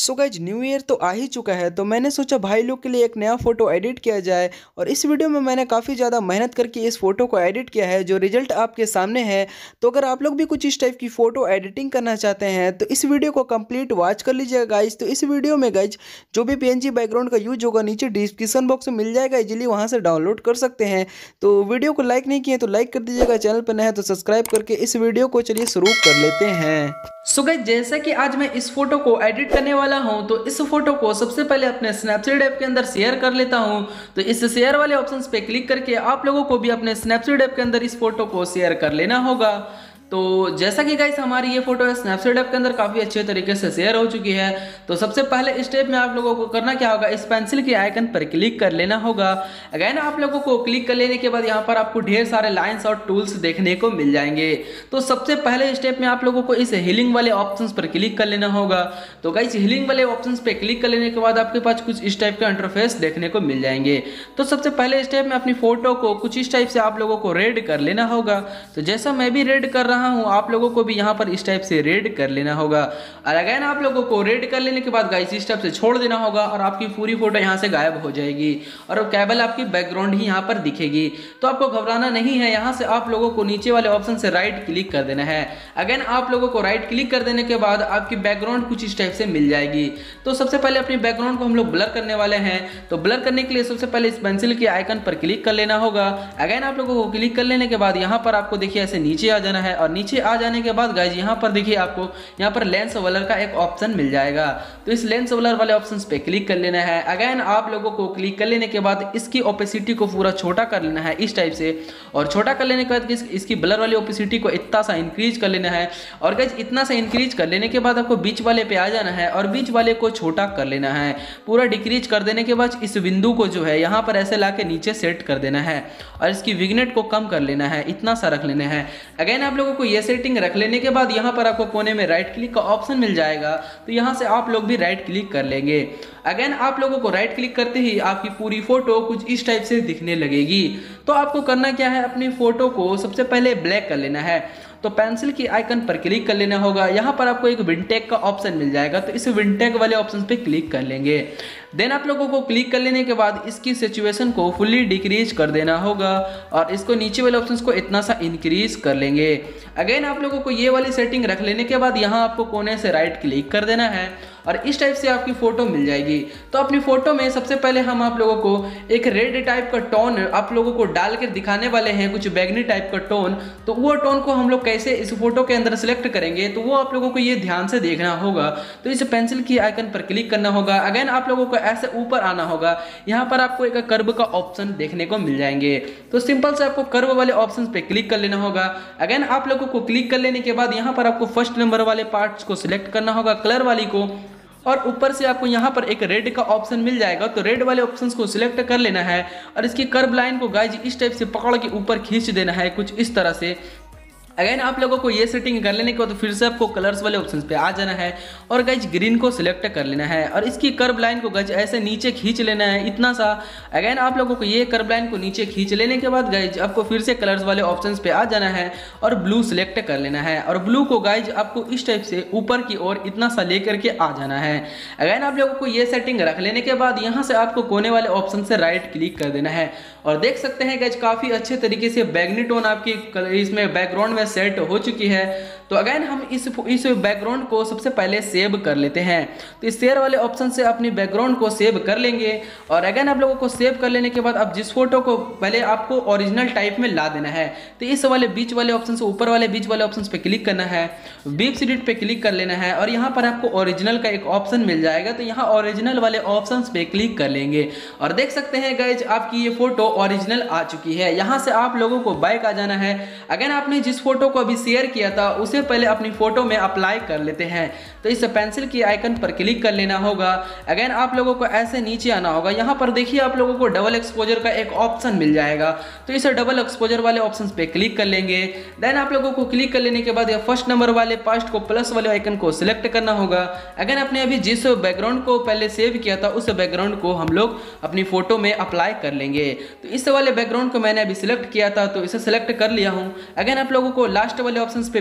So guys new year तो आ ही चुका है, तो मैंने सोचा भाई लोग के लिए एक नया फ़ोटो एडिट किया जाए। और इस वीडियो में मैंने काफ़ी ज़्यादा मेहनत करके इस फ़ोटो को एडिट किया है, जो रिजल्ट आपके सामने है। तो अगर आप लोग भी कुछ इस टाइप की फ़ोटो एडिटिंग करना चाहते हैं तो इस वीडियो को कंप्लीट वॉच कर लीजिएगा गाइज। तो इस वीडियो में गाइज जो भी PNG बैकग्राउंड का यूज होगा नीचे डिस्क्रिप्शन बॉक्स में मिल जाएगा, इजीली वहाँ से डाउनलोड कर सकते हैं। तो वीडियो को लाइक नहीं किए तो लाइक कर दीजिएगा, चैनल पर नया है तो सब्सक्राइब करके इस वीडियो को चलिए शुरू कर लेते हैं। सो गाइस, जैसा कि आज मैं इस फोटो को एडिट करने वाला हूं, तो इस फोटो को सबसे पहले अपने स्नैपसीड ऐप के अंदर शेयर कर लेता हूं। तो इस शेयर वाले ऑप्शंस पे क्लिक करके आप लोगों को भी अपने स्नैपसीड ऐप के अंदर इस फोटो को शेयर कर लेना होगा। तो जैसा कि गाइस हमारी ये फोटो है स्नैपसीड ऐप के अंदर काफ़ी अच्छे तरीके से शेयर हो चुकी है। तो सबसे पहले स्टेप में आप लोगों को करना क्या होगा, इस पेंसिल के आइकन पर क्लिक कर लेना होगा। अगेन आप लोगों को क्लिक कर लेने के बाद यहाँ पर आपको ढेर सारे लाइन्स और टूल्स देखने को मिल जाएंगे। तो सबसे पहले स्टेप में आप लोगों को इस हीलिंग वाले ऑप्शन पर क्लिक कर लेना होगा। तो गाइस हीलिंग वाले ऑप्शन पर क्लिक कर लेने के बाद आपके पास कुछ इस टाइप का इंटरफेस देखने को मिल जाएंगे। तो सबसे पहले स्टेप में अपनी फोटो को कुछ इस टाइप से आप लोगों को रेड कर लेना होगा। तो जैसा मैं भी रेड कर रहा हूँ, आप लोगों को भी यहाँ पर इस टाइप से रेड कर लेना होगा। और अगेन आप लोगों को रेड कर लेने के बाद गाइस इस टाइप से छोड़ देना होगा और आपकी पूरी फोटो यहाँ से गायब हो जाएगी और केवल आपकी बैकग्राउंड ही यहाँ पर दिखेगी। तो आपको घबराना नहीं है, यहाँ से आप लोगों को नीचे वाले ऑप्शन से राइट क्लिक कर देना है। अगेन आप लोगों को राइट क्लिक कर देने के बाद आपकी बैकग्राउंड कुछ इस टाइप से मिल जाएगी। तो सबसे पहले अपनी बैकग्राउंड को हम लोग ब्लर करने वाले हैं। तो ब्लर करने के लिए सबसे पहले इस पेंसिल के आइकन पर क्लिक कर लेना होगा। अगेन आप लोगों को क्लिक कर लेने के बाद यहाँ पर आपको देखिए ऐसे नीचे आ जाना है और नीचे आ जाने के बाद गाइस यहाँ पर देखिए आपको यहाँ पर लेंस वलर का एक ऑप्शन मिल जाएगा। तो इस लेंस वलर वाले ऑप्शन पे क्लिक कर लेना है। अगेन आप लोगों को क्लिक कर लेने के बाद इसकी ओपेसिटी को पूरा छोटा कर लेना है इस टाइप से। और छोटा कर लेने के बाद इसकी ब्लर वाली ओपेसिटी को इतना सा इंक्रीज कर लेना है। और गाइस इतना सा इंक्रीज कर लेने के बाद आपको बीच वाले पे आ जाना है और बीच वाले को छोटा कर लेना है। पूरा डिक्रीज कर देने के बाद इस बिंदु को जो है यहाँ पर ऐसे ला के नीचे सेट कर देना है और इसकी विग्नेट को कम कर लेना है, इतना सा रख लेना है। अगेन आप लोगों को ये सेटिंग रख लेने के बाद यहाँ पर आपको कोने में राइट क्लिक का ऑप्शन मिल जाएगा। तो यहाँ से आप लोग भी राइट क्लिक कर लेंगे। अगेन आप लोगों को राइट क्लिक करते ही आपकी पूरी फोटो कुछ इस टाइप से दिखने लगेगी। तो आपको करना क्या है, अपनी फोटो को सबसे पहले ब्लैक कर लेना है। तो पेंसिल की आइकन पर क्लिक कर लेना होगा। यहाँ पर आपको एक विंटेज का ऑप्शन मिल जाएगा, तो इस विंटेज वाले ऑप्शन पे क्लिक कर लेंगे। देन आप लोगों को क्लिक कर लेने के बाद इसकी सिचुएशन को फुल्ली डिक्रीज कर देना होगा और इसको नीचे वाले ऑप्शंस को इतना सा इंक्रीज कर लेंगे। अगेन आप लोगों को ये वाली सेटिंग रख लेने के बाद यहाँ आपको कोने से राइट क्लिक कर देना है और इस टाइप से आपकी फोटो मिल जाएगी। तो अपनी फोटो में सबसे पहले हम आप लोगों को एक रेड टाइप का टोन आप लोगों को डाल कर दिखाने वाले हैं, कुछ बैगनी टाइप का टोन। तो वो टोन को हम लोग कैसे इस फोटो के अंदर सिलेक्ट करेंगे, तो वो आप लोगों को ये ध्यान से देखना होगा। तो इस पेंसिल की आइकन पर क्लिक करना होगा। अगेन आप लोगों को ऐसे ऊपर आना होगा, यहाँ पर आपको एक कर्व का ऑप्शन देखने को मिल जाएंगे। तो सिंपल से आपको कर्व वाले ऑप्शन पे क्लिक कर लेना होगा। अगेन आप लोगों को क्लिक कर लेने के बाद यहाँ पर आपको फर्स्ट नंबर वाले पार्ट्स को सिलेक्ट करना होगा, कलर वाली को, और ऊपर से आपको यहाँ पर एक रेड का ऑप्शन मिल जाएगा। तो रेड वाले ऑप्शंस को सिलेक्ट कर लेना है और इसकी कर्व लाइन को गाइज इस टाइप से पकड़ के ऊपर खींच देना है कुछ इस तरह से। अगेन आप लोगों को ये सेटिंग कर लेने के बाद फिर से आपको कलर्स वाले ऑप्शंस पे आ जाना है और गाइज ग्रीन को सिलेक्ट कर लेना है और इसकी कर्व लाइन को गाइज ऐसे नीचे खींच लेना है इतना सा। अगेन आप लोगों को ये कर्व लाइन को नीचे खींच लेने के बाद गाइज आपको फिर से कलर्स वाले ऑप्शंस पे आ जाना है और ब्लू सिलेक्ट कर लेना है और ब्लू को गाइज आपको इस टाइप से ऊपर की ओर इतना सा लेकर के आ जाना है। अगेन आप लोगों को ये सेटिंग रख लेने के बाद यहाँ से आपको कोने वाले ऑप्शन से राइट क्लिक कर देना है और देख सकते हैं गाइज काफी अच्छे तरीके से बैगनी टोन आपकी इसमें बैकग्राउंड में सेट हो चुकी है। तो अगेन हम इस बैकग्राउंड को सबसे पहले सेव कर लेते हैं। तो इस शेयर वाले ऑप्शन से अपनी बैकग्राउंड को सेव कर लेंगे और अगेन आप लोगों को सेव कर लेने के बाद अब जिस फोटो को पहले आपको ओरिजिनल टाइप में ला देना है, तो इस वाले बीच वाले ऑप्शन से ऊपर वाले बीच वाले ऑप्शन पे क्लिक करना है, बीप एडिट पे क्लिक कर लेना है और यहाँ पर आपको ओरिजिनल का एक ऑप्शन मिल जाएगा। तो यहाँ ओरिजिनल वाले ऑप्शन पे क्लिक कर लेंगे और देख सकते हैं गाइज आपकी ये फोटो ओरिजिनल आ चुकी है। यहाँ से आप लोगों को बैक आ जाना है। अगेन आपने जिस फोटो को अभी शेयर किया था उसे पहले अपनी फोटो में अप्लाई कर लेते हैं। तो इस पेंसिल की आइकन पर क्लिक कर लेना होगा। अगेन आप लोगों को ऐसे नीचे आना होगा, यहाँ पर देखिए आप लोगों को डबल एक्सपोजर का एक ऑप्शन मिल जाएगा। तो इस डबल एक्सपोजर वाले ऑप्शन पे क्लिक कर लेंगे। देन आप लोगों को क्लिक कर लेने के बाद फर्स्ट नंबर वाले पास्ट को प्लस वाले आइकन को सिलेक्ट करना होगा। अगेन आपने अभी जिस बैकग्राउंड को पहले सेव किया था उस बैकग्राउंड को हम लोग अपनी फोटो में अप्लाई कर लेंगे। तो इस वाले बैकग्राउंड को मैंने अभी सिलेक्ट किया था, तो इसे सिलेक्ट कर लिया हूँ। अगेन आप लोगों को लास्ट वाले ऑप्शन पे बिंदु वाले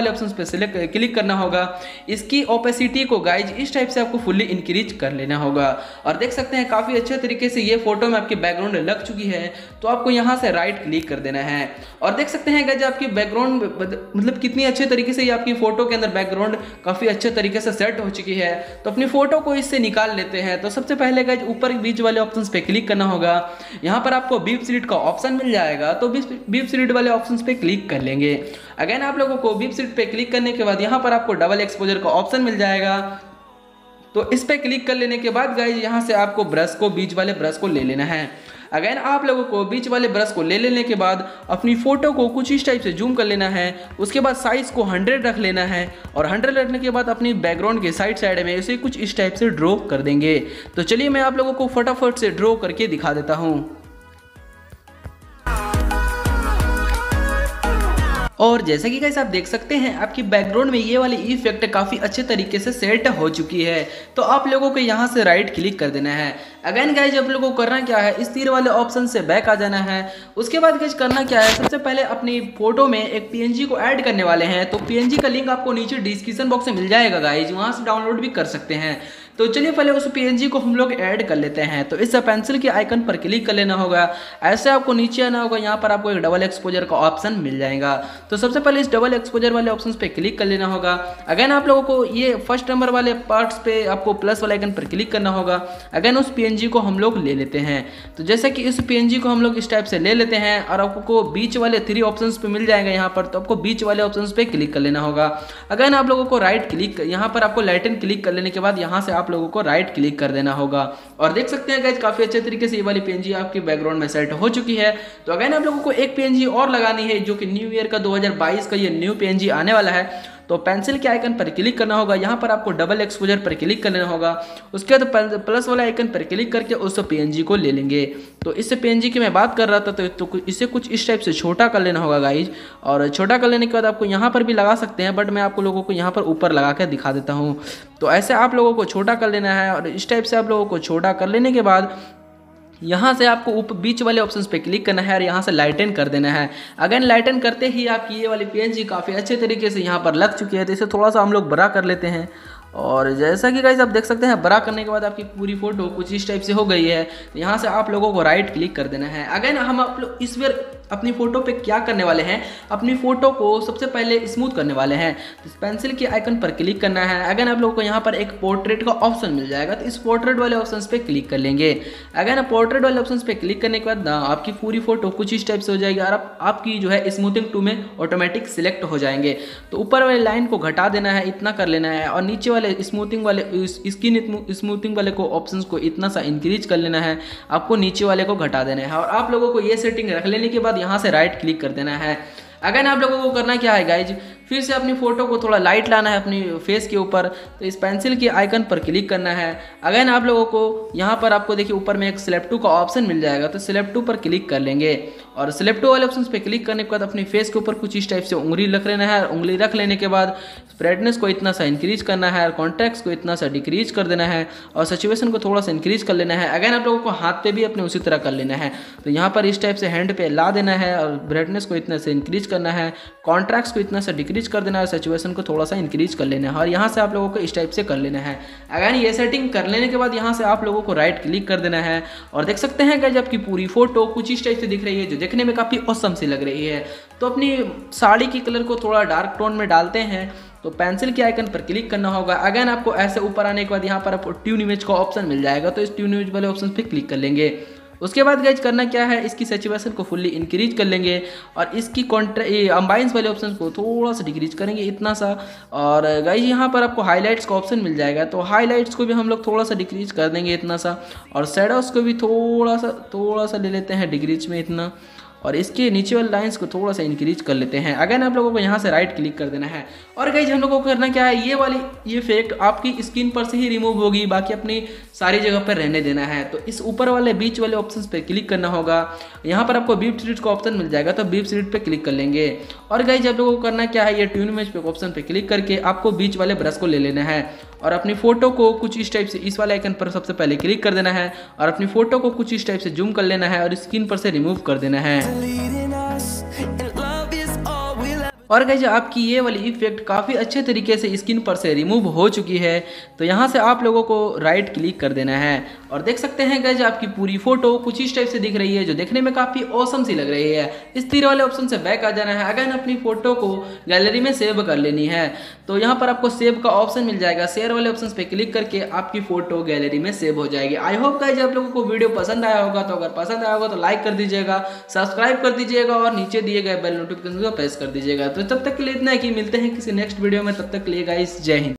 वाले ऑप्शन पे सिलेक्ट क्लिक करना होगा। इसकी ओपेसिटी को गाइज इस टाइप से आपको फुल्ली इंक्रीज कर लेना होगा। और देख सकते हैं काफ़ी अच्छे तरीके से ये फोटो में आपकी बैकग्राउंड लग चुकी है। तो आपको यहाँ से राइट क्लिक कर देना है और देख सकते हैं गाइज आपकी बैकग्राउंड मतलब कितनी अच्छे तरीके से ये आपकी फोटो के अंदर बैकग्राउंड काफ़ी अच्छे तरीके से सेट हो चुकी है। तो अपनी फोटो को इससे निकाल लेते हैं। तो सबसे पहले गाइज ऊपर बीच वाले ऑप्शन पे क्लिक करना होगा। यहाँ पर आपको बीप सीरीड का ऑप्शन मिल जाएगा, तो बीप सीरीड वाले ऑप्शन पे क्लिक कर लेंगे। अगेन आप लोगों को बीप सीरीड पे क्लिक करने के बाद यहाँ पर आपको डबल एक्सपोजर का ऑप्शन मिल जाएगा। तो इस पे क्लिक कर लेने के बाद गाइज यहाँ से आपको ब्रश को बीच वाले ब्रश को ले लेना है। अगेन आप लोगों को बीच वाले ब्रश को ले लेने के बाद अपनी फोटो को कुछ इस टाइप से जूम कर लेना है। उसके बाद साइज को 100 रख लेना है और 100 रखने के बाद अपनी बैकग्राउंड के साइड में इसे कुछ इस टाइप से ड्रॉ कर देंगे। तो चलिए मैं आप लोगों को फटाफट से ड्रॉ करके दिखा देता हूँ। और जैसा कि गाइस आप देख सकते हैं आपकी बैकग्राउंड में ये वाली इफेक्ट काफ़ी अच्छे तरीके से सेट हो चुकी है। तो आप लोगों को यहाँ से राइट क्लिक कर देना है। अगेन गाइज आप लोगों को करना क्या है, इस तीर वाले ऑप्शन से बैक आ जाना है। उसके बाद गाइज करना क्या है, सबसे पहले अपनी फोटो में एक पीएनजी को ऐड करने वाले हैं। तो पीएनजी का लिंक आपको नीचे डिस्क्रिप्शन बॉक्स में मिल जाएगा गाइज, वहाँ से डाउनलोड भी कर सकते हैं। तो चलिए पहले उस पीएनजी को हम लोग ऐड कर लेते हैं। तो इस पेंसिल के आइकन पर क्लिक कर लेना होगा। ऐसे आपको नीचे आना होगा, यहाँ पर आपको एक डबल एक्सपोजर का ऑप्शन मिल जाएगा। तो सबसे पहले इस डबल एक्सपोजर वाले ऑप्शन पे क्लिक कर लेना होगा। अगेन आप लोगों को ये फर्स्ट नंबर वाले पार्ट्स पे आपको प्लस वाले आइकन पर क्लिक करना होगा। अगेन उस पीएनजी को हम लोग ले लेते हैं। तो जैसे कि इस पीएनजी को हम लोग इस टाइप से ले लेते हैं और आपको बीच वाले 3 ऑप्शंस पे मिल जाएगा यहाँ पर। तो आपको बीच वाले ऑप्शंस पे क्लिक कर लेना होगा। अगेन आप लोगों को राइट क्लिक, यहाँ पर आपको लाइटन क्लिक कर लेने के बाद यहाँ से आप लोगों को राइट क्लिक कर देना होगा। और देख सकते हैं गाइज काफी अच्छे तरीके से ये वाली पीएनजी आपके बैकग्राउंड में सेट हो चुकी है। तो अगेन आप लोगों को एक पीएनजी और लगानी है, जो कि न्यू ईयर का 2022 का ये न्यू पीएनजी आने वाला है। तो पेंसिल के आइकन पर क्लिक करना होगा। यहाँ पर आपको डबल एक्सपोजर पर क्लिक कर लेना होगा। उसके बाद प्लस वाला आइकन पर क्लिक करके उस पीएनजी को ले लेंगे। तो इस पीएनजी की मैं बात कर रहा था, तो इसे कुछ इस टाइप से छोटा कर लेना होगा गाइज। और छोटा कर लेने के बाद आपको यहाँ पर भी लगा सकते हैं, बट मैं आपको लोगों को यहाँ पर ऊपर लगा कर दिखा देता हूँ। तो ऐसे आप लोगों को छोटा कर लेना है। और इस टाइप से आप लोगों को छोटा कर लेने के बाद यहाँ से आपको ऊपर बीच वाले ऑप्शंस पे क्लिक करना है और यहाँ से लाइटन कर देना है। अगेन लाइटन करते ही आपकी ये वाली पीएनजी काफ़ी अच्छे तरीके से यहाँ पर लग चुकी है। तो इसे थोड़ा सा हम लोग बड़ा कर लेते हैं। और जैसा कि गाइस आप देख सकते हैं बड़ा करने के बाद आपकी पूरी फोटो कुछ इस टाइप से हो गई है। तो यहाँ से आप लोगों को राइट क्लिक कर देना है। अगेन हम आप लोग इस बार अपनी फोटो पे क्या करने वाले हैं, अपनी फोटो को सबसे पहले स्मूथ करने वाले हैं। तो इस पेंसिल के आइकन पर क्लिक करना है। अगेन आप लोगों को यहाँ पर एक पोर्ट्रेट का ऑप्शन मिल जाएगा। तो इस पोर्ट्रेट वाले ऑप्शन पे क्लिक कर लेंगे। अगेन पोर्ट्रेट वाले ऑप्शन पे क्लिक करने के बाद आपकी पूरी फोटो कुछ इस टाइप से हो जाएगी और आपकी जो है स्मूथिंग टू में ऑटोमेटिक सिलेक्ट हो जाएंगे। तो ऊपर वाले लाइन को घटा देना है, इतना कर लेना है। और नीचे वाले स्मूथिंग वाले स्किन स्मूथिंग वाले को ऑप्शंस को इतना सा इंक्रीज कर लेना है, आपको नीचे वाले को घटा देना है। और आप लोगों को ये सेटिंग रख लेने के बाद यहाँ से राइट क्लिक कर देना है। अगेन आप लोगों को करना क्या है गाइज, फिर से अपनी फोटो को थोड़ा लाइट लाना है अपनी फेस के ऊपर। तो इस पेंसिल के आइकन पर क्लिक करना है। अगेन आप लोगों को यहाँ पर आपको देखिए ऊपर में एक स्लैप टू का ऑप्शन मिल जाएगा। तो स्लैप टू पर क्लिक कर लेंगे और स्लैप टू वाले ऑप्शन पे क्लिक करने के बाद अपनी फेस के ऊपर कुछ इस टाइप से उंगली रख लेना है। उंगली रख लेने के बाद ब्राइटनेस को इतना सा इंक्रीज करना है और कॉन्ट्रास्ट को इतना सा डिक्रीज कर देना है और सैचुरेशन को थोड़ा सा इंक्रीज कर लेना है। अगेन आप लोगों को हाथ पे भी अपने उसी तरह कर लेना है। तो यहाँ पर इस टाइप से हैंड पे ला देना है और ब्राइटनेस को इतना से इंक्रीज करना है, कॉन्ट्रास्ट को इतना सा डिक्रीज कर देना है, सैचुरेशन को थोड़ा सा इंक्रीज कर लेना है। और यहाँ से आप लोगों को इस टाइप से कर लेना है। अगेन ये सेटिंग कर लेने के बाद यहाँ से आप लोगों को राइट क्लिक कर देना है। और देख सकते हैं कि आपकी पूरी फोटो कुछ इस टाइप से दिख रही है, जो देखने में काफ़ी ऑसम सी लग रही है। तो अपनी साड़ी की कलर को थोड़ा डार्क टोन में डालते हैं। तो पेंसिल के आइकन पर क्लिक करना होगा। अगेन आपको ऐसे ऊपर आने के बाद यहाँ पर आपको ट्यून इमेज का ऑप्शन मिल जाएगा। तो इस ट्यून इमेज वाले ऑप्शन पे क्लिक कर लेंगे। उसके बाद गाइज करना क्या है, इसकी सैचुरेशन को फुल्ली इंक्रीज कर लेंगे और इसकी अम्बाइंस वाले ऑप्शन को थोड़ा सा डिक्रीज करेंगे, इतना सा। और गाइज यहाँ पर आपको हाईलाइट्स का ऑप्शन मिल जाएगा। तो हाईलाइट्स को भी हम लोग थोड़ा सा डिक्रीज कर देंगे, इतना सा। और शैडोज को भी थोड़ा सा ले लेते हैं डिक्रीज में, इतना। और इसके नीचे वाले लाइंस को थोड़ा सा इंक्रीज कर लेते हैं। अगेन आप लोगों को यहाँ से राइट क्लिक कर देना है। और गाइज हम लोगों को करना क्या है, ये इफेक्ट आपकी स्किन पर से ही रिमूव होगी, बाकी अपनी सारी जगह पर रहने देना है। तो इस ऊपर वाले बीच वाले ऑप्शंस पे क्लिक करना होगा। यहाँ पर आपको बीप सीरीड का ऑप्शन मिल जाएगा। तो बीप सीरीड पे क्लिक कर लेंगे। और गाइज आप लोगों को करना क्या है, ये ट्यून इमेज पे ऑप्शन पे क्लिक करके आपको बीच वाले ब्रश को ले लेना है और अपनी फोटो को कुछ इस टाइप से इस वाले आइकन पर सबसे पहले क्लिक कर देना है और अपनी फोटो को कुछ इस टाइप से जूम कर लेना है और स्किन पर से रिमूव कर देना है। और गाइज आपकी ये वाली इफेक्ट काफ़ी अच्छे तरीके से स्क्रीन पर से रिमूव हो चुकी है। तो यहाँ से आप लोगों को राइट क्लिक कर देना है और देख सकते हैं गाइज आपकी पूरी फोटो कुछ इस टाइप से दिख रही है, जो देखने में काफ़ी औसम सी लग रही है। इस तीर वाले ऑप्शन से बैक आ जाना है। अगर अपनी फोटो को गैलरी में सेव कर लेनी है तो यहाँ पर आपको सेव का ऑप्शन मिल जाएगा। शेयर वाले ऑप्शन पे क्लिक करके आपकी फोटो गैलरी में सेव हो जाएगी। आई होप गाइज आप लोगों को वीडियो पसंद आया होगा। तो अगर पसंद आया होगा तो लाइक कर दीजिएगा, सब्सक्राइब कर दीजिएगा और नीचे दिए गए बेल नोटिफिकेशन को प्रेस कर दीजिएगा। तो तब तक के लिए इतना है कि मिलते हैं किसी नेक्स्ट वीडियो में। तब तक के लिए गाइस जय हिंद।